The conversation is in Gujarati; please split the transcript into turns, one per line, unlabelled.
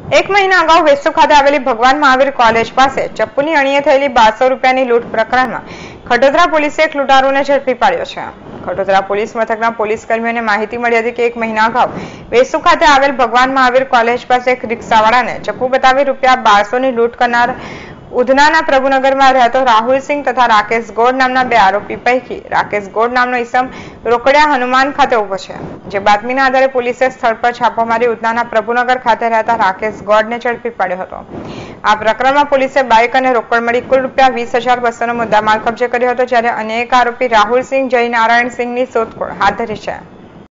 એક મહિના અગાઉ વેસુ ખાતે આવેલી ભગવાન મહાવીર કોલેજ પાસે ચપ્પુની અણીએ થયેલી 1200 રૂપિયાની લૂંટ પ્રકરણમાં ખટોદરા પોલીસે એક લૂંટારૂને ઝડપી પાડ્યો છે. ખટોદરા પોલીસ મથકના પોલીસ કર્મીઓને માહિતી મળી હતી કે એક મહિના અગાઉ વેસુ ખાતે આવેલ ભગવાન મહાવીર કોલેજ પાસે એક રિક્ષાવાળાને ચપ્પુ બતાવી રૂપિયા 1200ની લૂંટ કરનાર ઉધનાના પ્રભુનગરમાં રહેતો રાહુલસિંહ તથા રાકેશ ગોડ નામના બે આરોપી પૈકી રાકેશ ગોડ નામનો ઈસમ રોકડિયા હનુમાન ખાતે ઉભો છે. જે બાતમીના આધારે પોલીસે સ્થળ પર છાપો મારી ઉધનાના પ્રભુનગર ખાતે રહેતા રાકેશ ગોડને ઝડપી પાડ્યો હતો. આ પ્રકરણમાં પોલીસે બાઇક અને રોકડ મળી કુલ રૂપિયા 20,200નો મુદ્દામાલ કબજે કર્યો હતો, જ્યારે અન્ય એક આરોપી રાહુલસિંહ જય નારાયણસિંહની શોધખોળ હાથ ધરી છે.